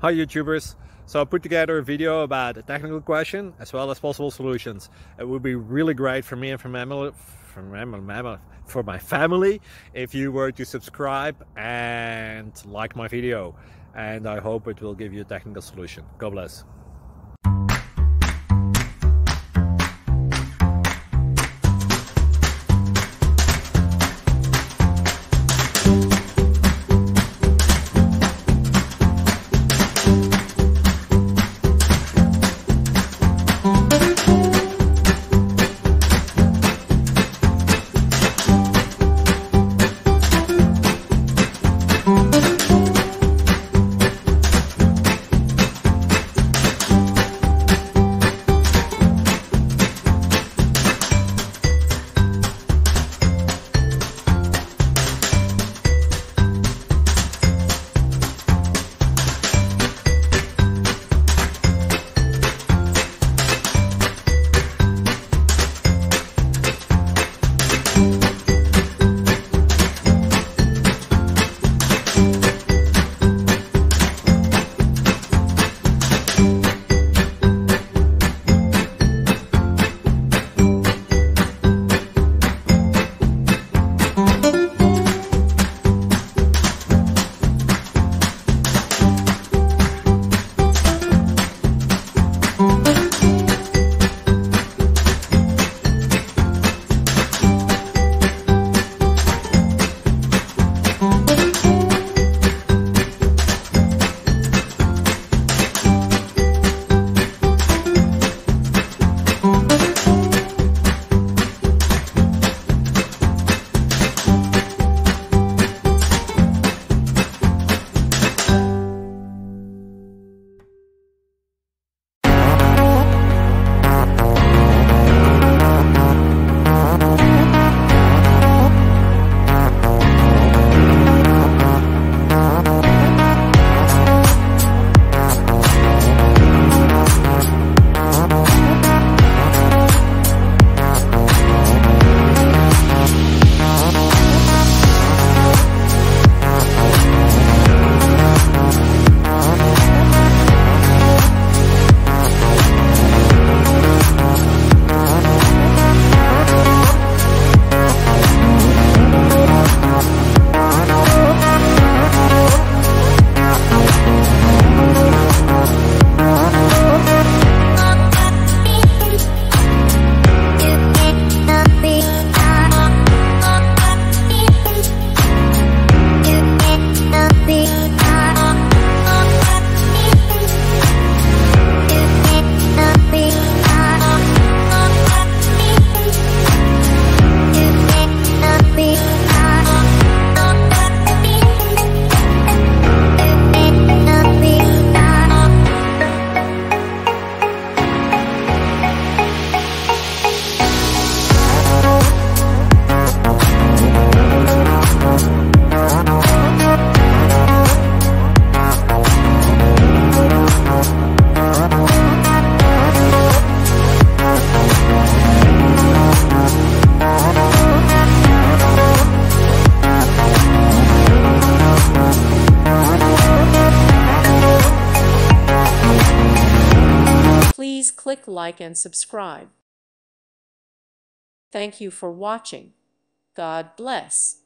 Hi YouTubers! So I put together a video about a technical question as well as possible solutions. It would be really great for me and for my family if you were to subscribe and like my video, and I hope it will give you a technical solution. God bless. Please click like and subscribe. Thank you for watching. God bless.